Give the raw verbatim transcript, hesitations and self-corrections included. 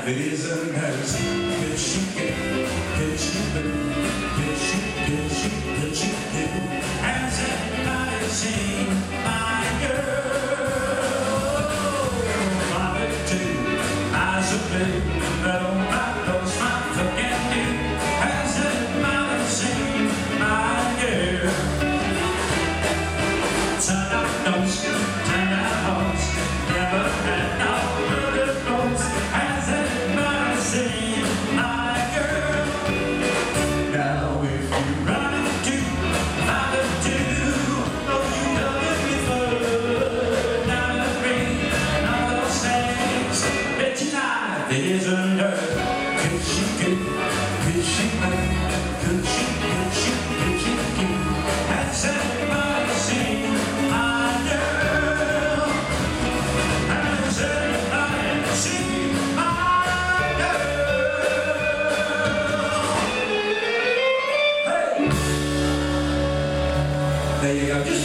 It isn't hers. Could she get, could she do, could she, could she, could she do? Has anybody seen my girl? Father too, eyes of blue, but oh my those my fucking do. Has anybody seen my girl? Turn out nose, turn out horse, never had no good nose. Has anybody seen my girl? Now if you run into Father two, oh you done it before. Not a ring, not those things, bet you not it isn't her. Could she could, could she make, could she, could she, could she do? Has anybody seen my girl? Has anybody seen my girl? Hey! There you go. Just